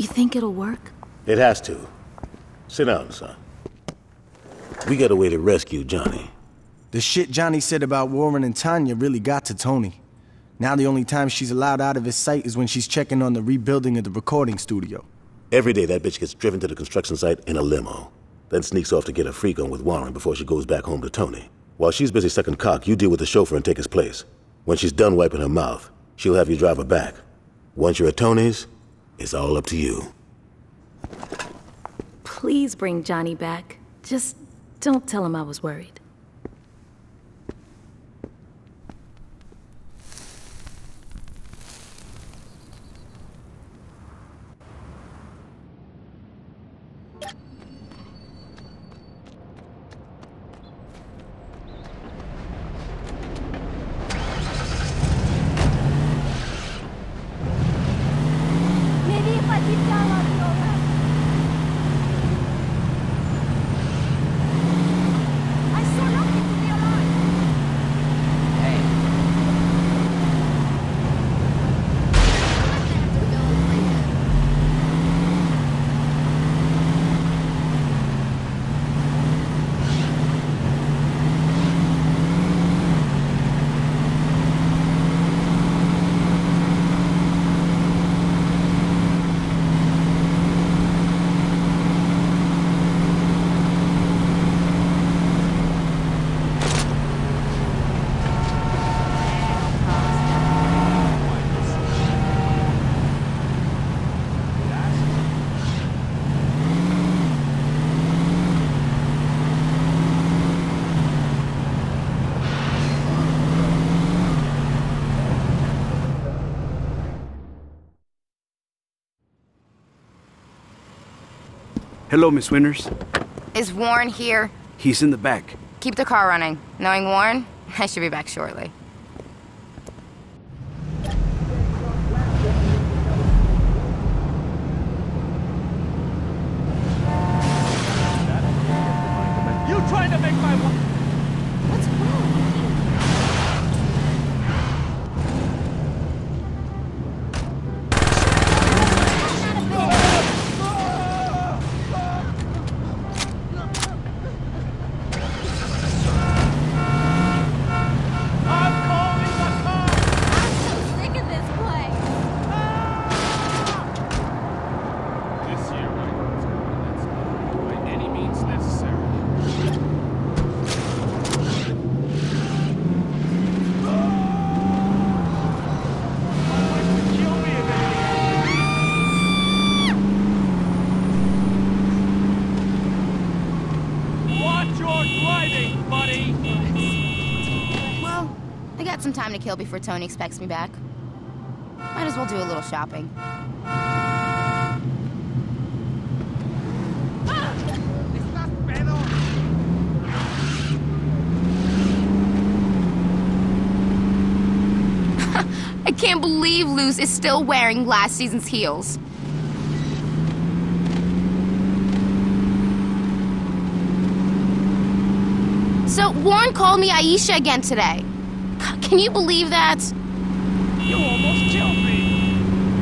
You think it'll work? It has to. Sit down, son. We got a way to rescue Johnny. The shit Johnny said about Warren and Tanya really got to Tony. Now the only time she's allowed out of his sight is when she's checking on the rebuilding of the recording studio. Every day that bitch gets driven to the construction site in a limo, then sneaks off to get a freak on with Warren before she goes back home to Tony. While she's busy sucking cock, you deal with the chauffeur and take his place. When she's done wiping her mouth, she'll have you drive her back. Once you're at Tony's, it's all up to you. Please bring Johnny back. Just don't tell him I was worried. Hello, Miss Winters. Is Warren here? He's in the back. Keep the car running. Knowing Warren, I should be back shortly. You trying to make my... What's wrong? Some time to kill before Tony expects me back. Might as well do a little shopping. I can't believe Luz is still wearing last season's heels. So Warren called me Aisha again today. Can you believe that? You almost killed me!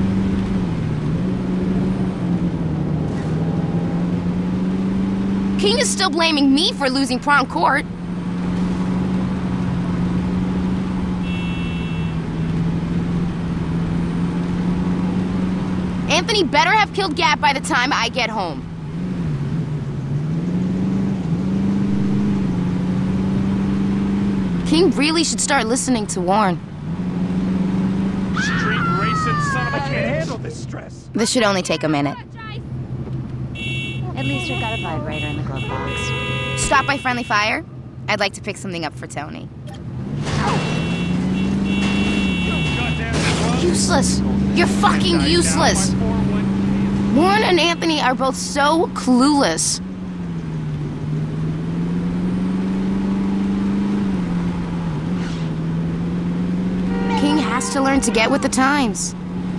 King is still blaming me for losing prom court. Anthony better have killed Gab by the time I get home. King really should start listening to Warren. Street racing son of a... I can't handle this stress. This should only take a minute. At least you've got a vibrator in the glove box. Stop by Friendly Fire? I'd like to pick something up for Tony. Useless! You're fucking useless! Warren and Anthony are both so clueless. King has to learn to get with the times.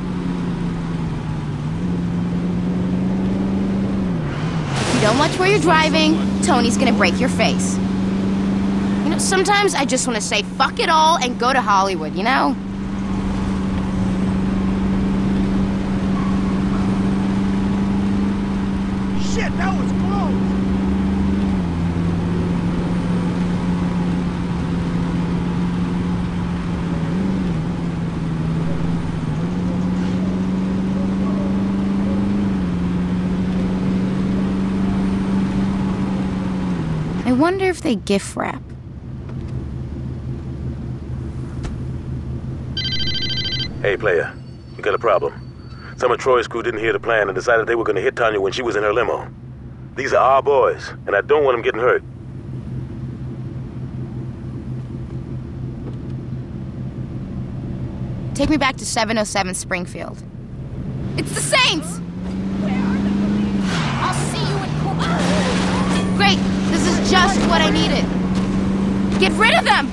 If you don't watch where you're driving, Tony's gonna break your face. You know, sometimes I just want to say fuck it all and go to Hollywood, you know? wonder if they gift wrap. Hey, player. We got a problem. Some of Troy's crew didn't hear the plan and decided they were going to hit Tanya when she was in her limo. These are our boys, and I don't want them getting hurt. Take me back to 707 Springfield. It's the Saints! I'll see you in court. Great! This is just what I needed. Get rid of them!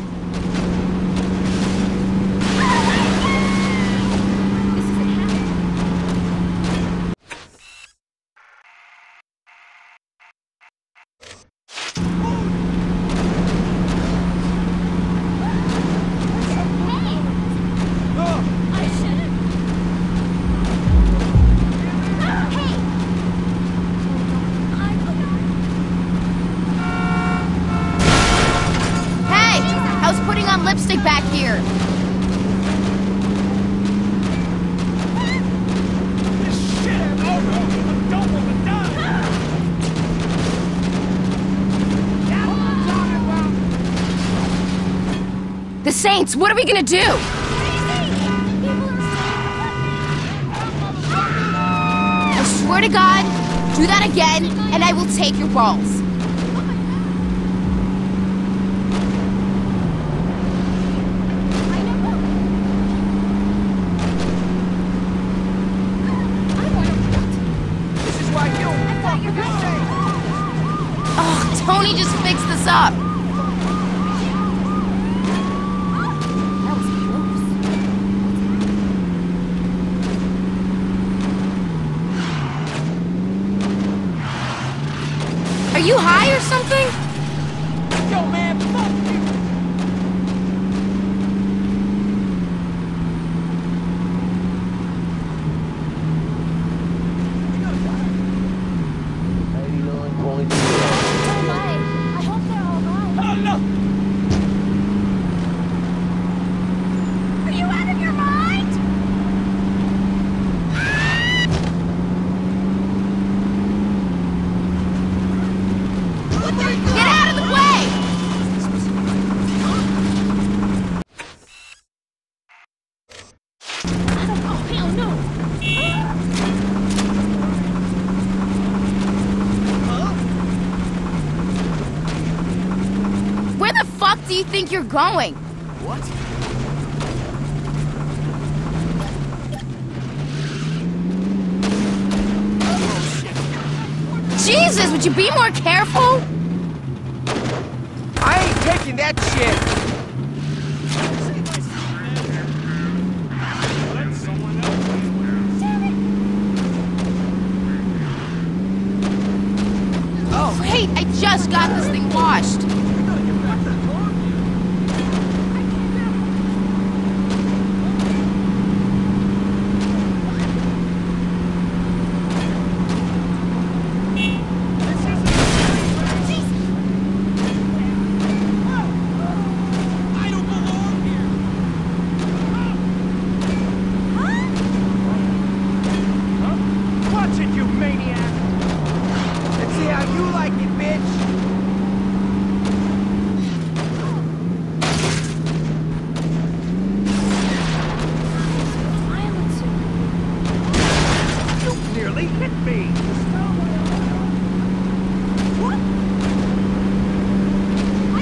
Lipstick back here. This shit! Oh no! Don't move it down! That's what I'm talking about! The Saints, what are we gonna do? I swear to God, do that again, and I will take your balls. Tony just fixed this up. That was close. Are you high or something? Yo, man, fuck you! Where the fuck do you think you're going? What? Jesus, would you be more careful? I ain't taking that shit! Let someone else Oh, wait, I just got this thing washed. Watch it, you maniac! Let's see how you like it, bitch! You nearly hit me! What? I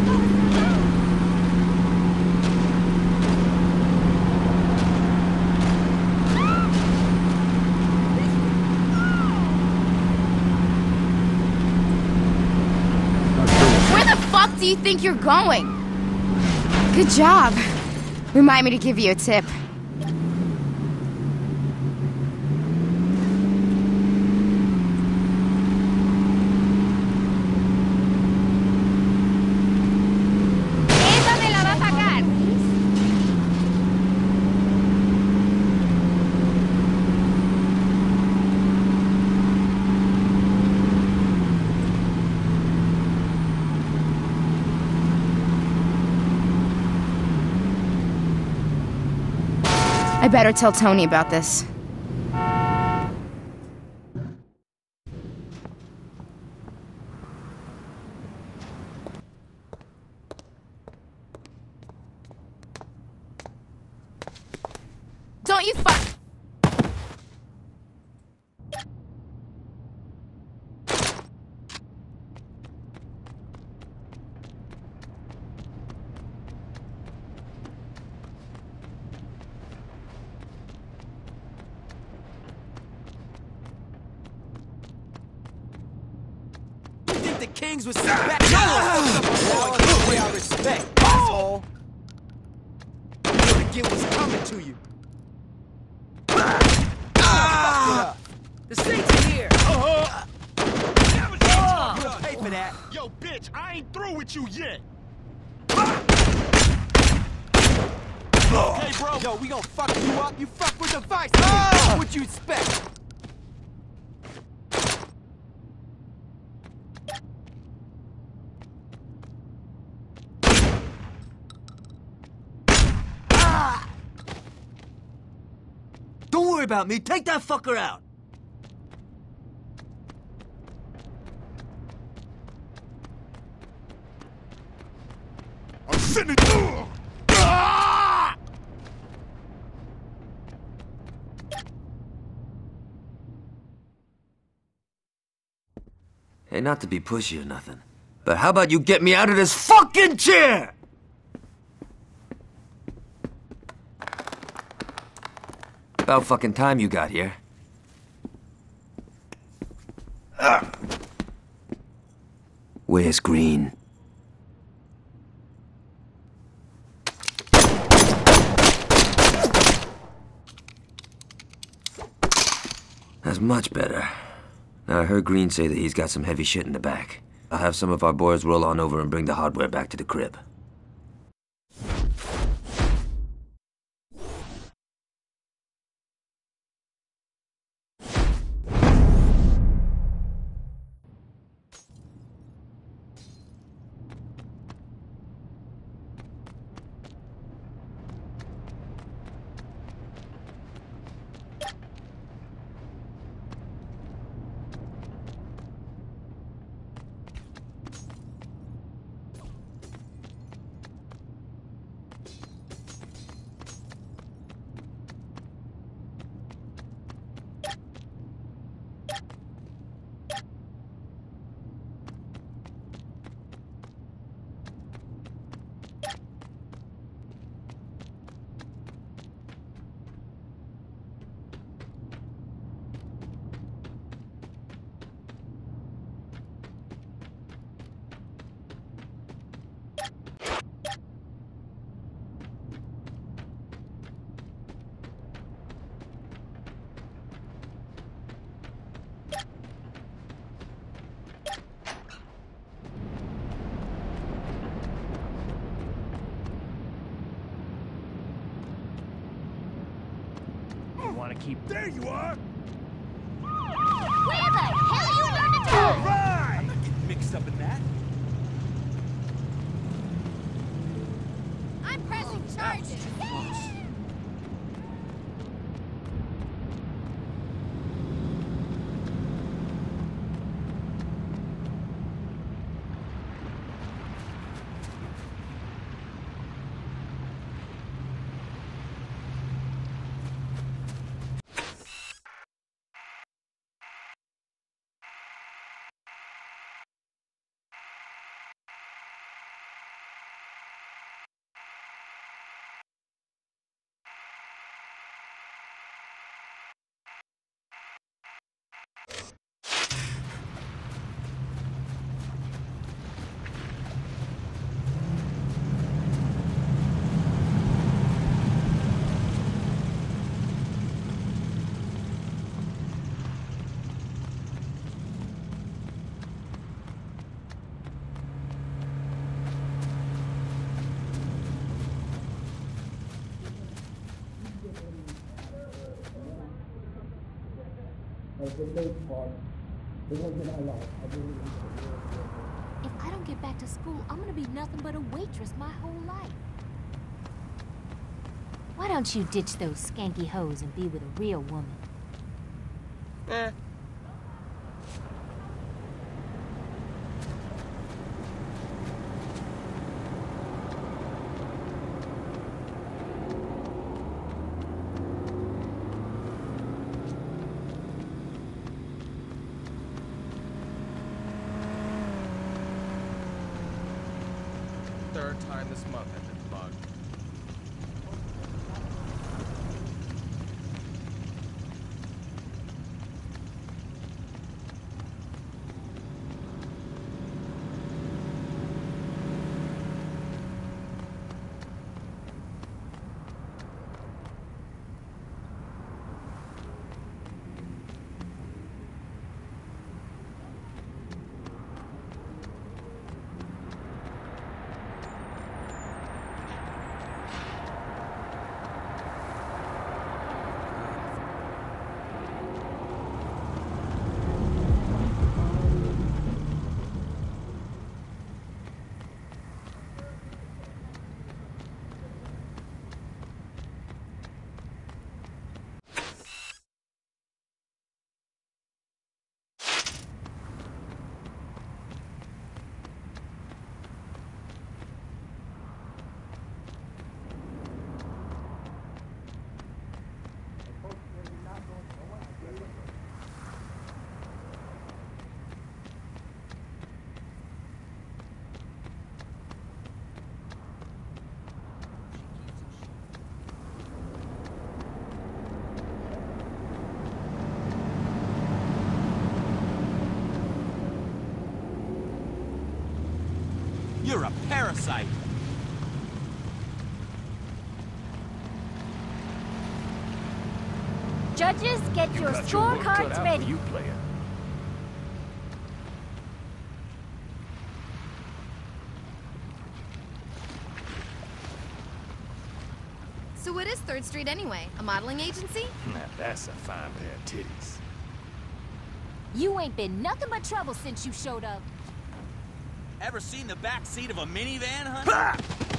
Where the fuck do you think you're going? Good job. Remind me to give you a tip. I better tell Tony about this. don't you fuck... The Kings was back. No way I respect, asshole. You gonna get what's coming to you. The Saints are here. You'll pay for that. Yo, bitch, I ain't through with you yet. Hey, bro. Yo, we gonna fuck you up. You fuck with the vice. What you expect? Don't worry about me. Take that fucker out. I'm sitting it. Hey, not to be pushy or nothing, but how about you get me out of this fucking chair? About fucking time you got here. Where's Green? That's much better. Now, I heard Green say that he's got some heavy shit in the back. I'll have some of our boys roll on over and bring the hardware back to the crib. There you are. Where the hell you learn to drive? Right. I'm not getting mixed up in that. I'm pressing charges. If I don't get back to school, I'm gonna be nothing but a waitress my whole life. Why don't you ditch those skanky hoes and be with a real woman? third time this month I've been bugged. You're a parasite! Judges, get your scorecards ready. You player. So what is 3rd Street anyway? A modeling agency? Now that's a fine pair of titties. You ain't been nothing but trouble since you showed up. Ever seen the back seat of a minivan, honey?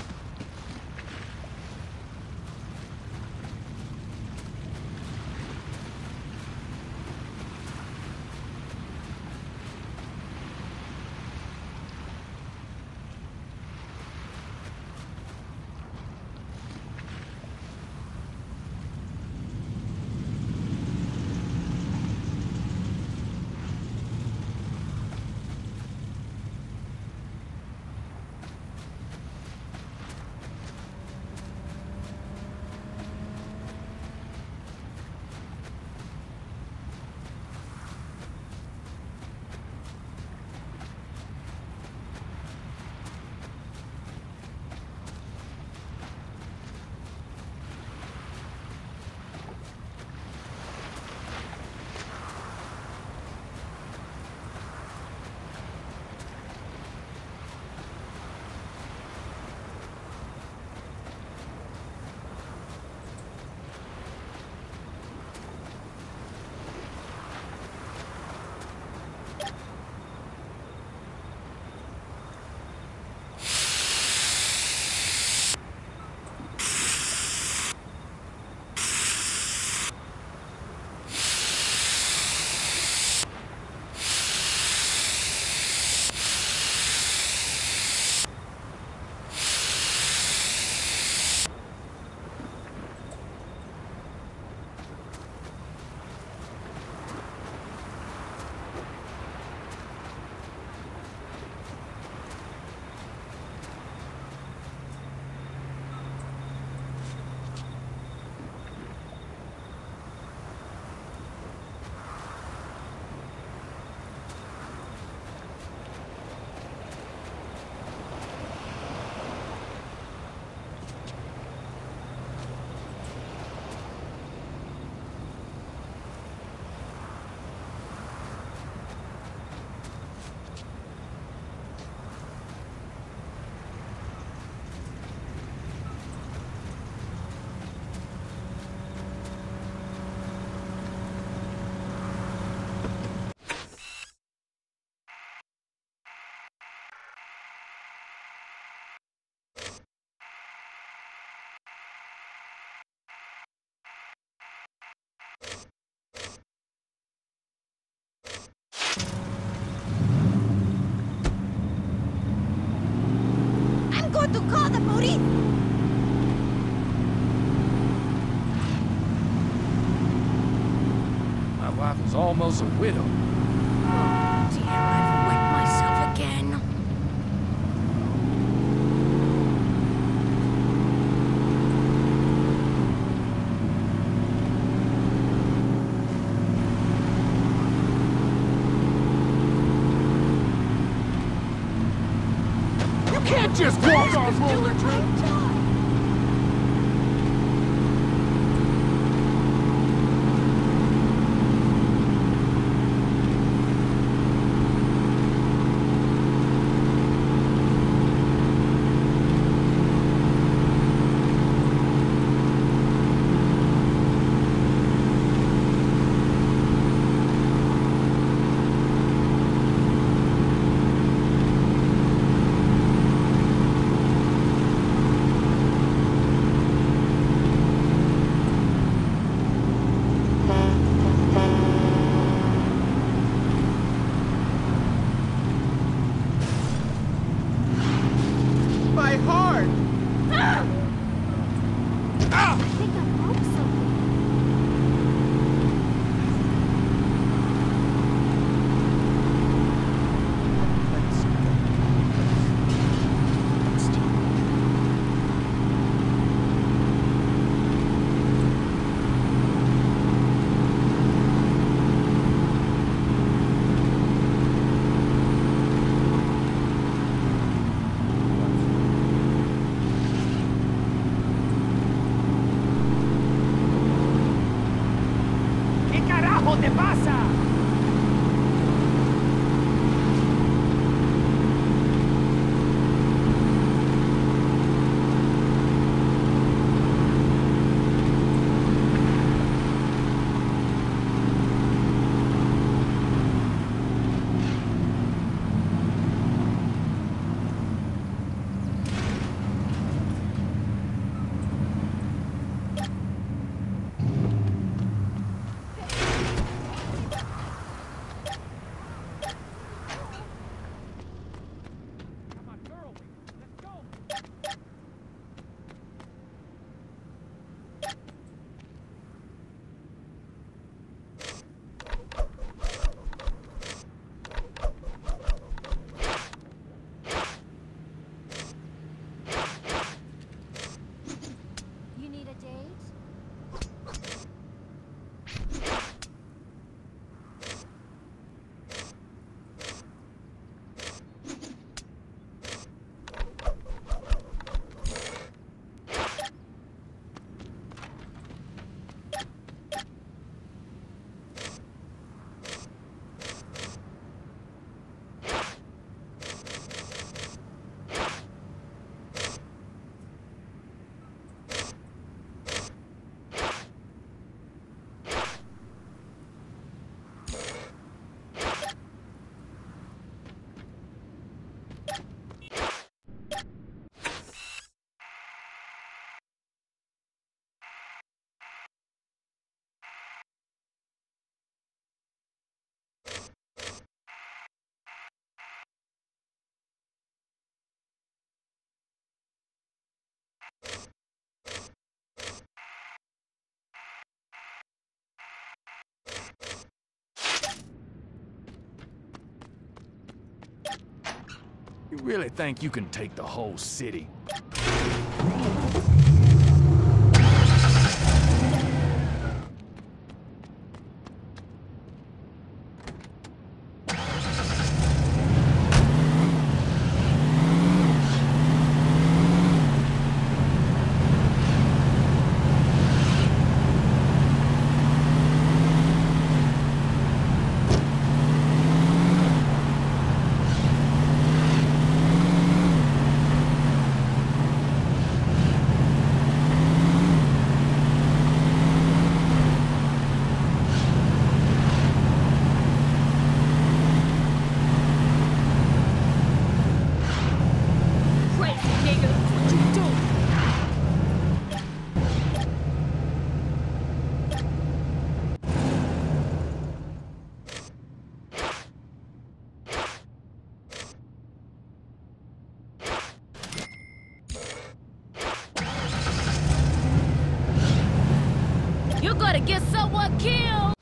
to call the police! My wife is almost a widow. Oh dear, I've wet myself again. Just walk on roller trip. ¿Qué te pasa? You really think you can take the whole city? You're gonna get someone killed!